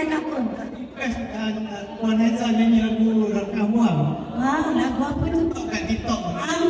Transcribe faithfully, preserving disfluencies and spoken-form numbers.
cakap pun. Request uh, Tuan Haizan nyanyi lagu Rakamuang. Ah, lagu apa tu? Kat TikTok. Ah,